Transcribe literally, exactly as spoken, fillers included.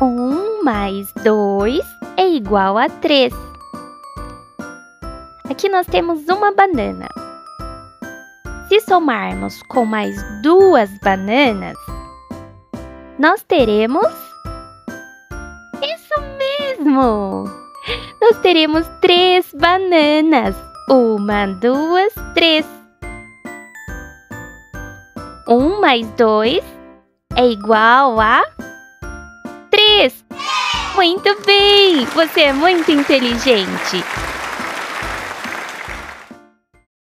Um mais dois é igual a três. Aqui nós temos uma banana. Se somarmos com mais duas bananas, nós teremos... Isso mesmo! Nós teremos três bananas. Uma, duas, três. Um mais dois é igual a três. Muito bem! Você é muito inteligente.